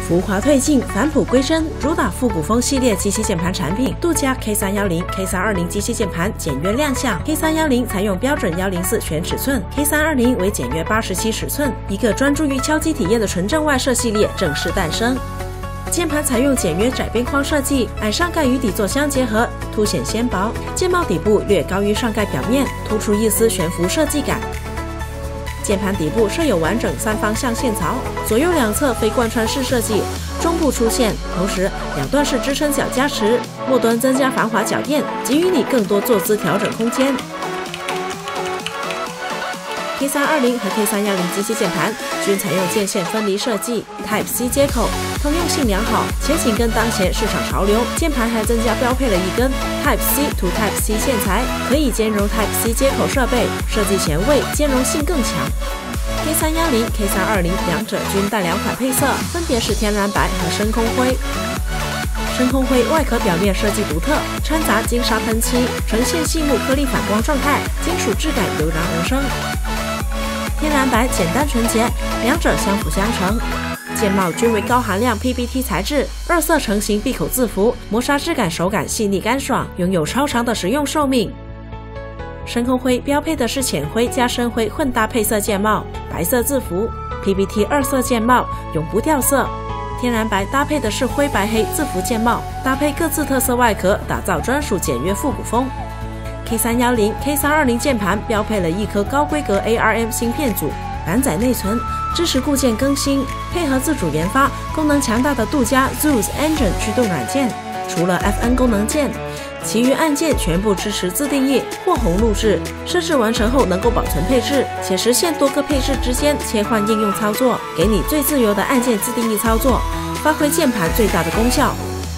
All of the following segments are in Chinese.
浮华褪尽，返璞归真，主打复古风系列机器键盘产品。杜嘉 K310、K320 机器键盘简约亮相。K310采用标准104全尺寸 ，K320 为简约87尺寸。一个专注于敲击体验的纯正外设系列正式诞生。键盘采用简约窄边框设计，矮上盖与底座相结合，凸显纤薄。键帽底部略高于上盖表面，突出一丝悬浮设计感。键盘底部设有完整3方向线槽，左右两侧非贯穿式设计，中部出现，同时两段式支撑脚加持，末端增加防滑脚垫，给予你更多坐姿调整空间。K320 和 K310 机器键盘均采用键线分离设计 ，Type-C 接口，通用性良好，且紧跟当前市场潮流。键盘还增加标配了一根 Type-C to Type-C 线材，可以兼容 Type-C 接口设备，设计前卫，兼容性更强。K310、K320 两者均带2款配色，分别是天然白和深空灰。深空灰外壳表面设计独特，掺杂金沙喷漆，呈现细木颗粒反光状态，金属质感油然而生。天然白简单纯洁，两者相辅相成。键帽均为高含量 PBT 材质，2色成型闭口自扶，磨砂质感手感细腻干爽，拥有超长的实用寿命。深空灰标配的是浅灰加深灰混搭配色键帽，白色字符 ，PBT 2色键帽永不掉色。天然白搭配的是灰白黑字符键帽，搭配各自特色外壳，打造专属简约复古风。K310、K320 键盘标配了一颗高规格 ARM 芯片组，满载内存，支持固件更新，配合自主研发、功能强大的杜嘉 Zeus Engine 驱动软件。除了 FN 功能键，其余按键全部支持自定义或红录制，设置完成后能够保存配置，且实现多个配置之间切换应用操作，给你最自由的按键自定义操作，发挥键盘最大的功效。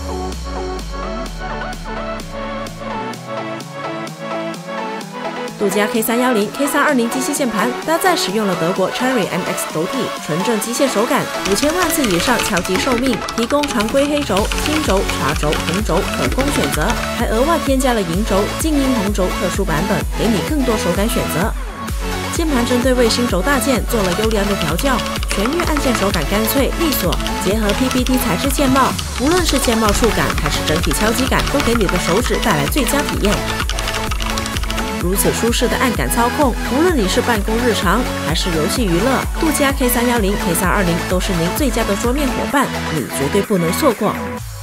杜嘉 K310、K320 机器键盘搭载使用了德国 Cherry MX 轴体，纯正机械手感，5000万次以上敲击寿命，提供常规黑轴、青轴、茶轴、红轴可供选择，还额外添加了银轴、静音红轴特殊版本，给你更多手感选择。键盘针对卫星轴大键做了优良的调教，全域按键手感干脆利索，结合 PBT 材质键帽，无论是键帽触感还是整体敲击感，都给你的手指带来最佳体验。如此舒适的按感操控，无论你是办公日常还是游戏娱乐，杜嘉 K310、K320 都是您最佳的桌面伙伴，你绝对不能错过。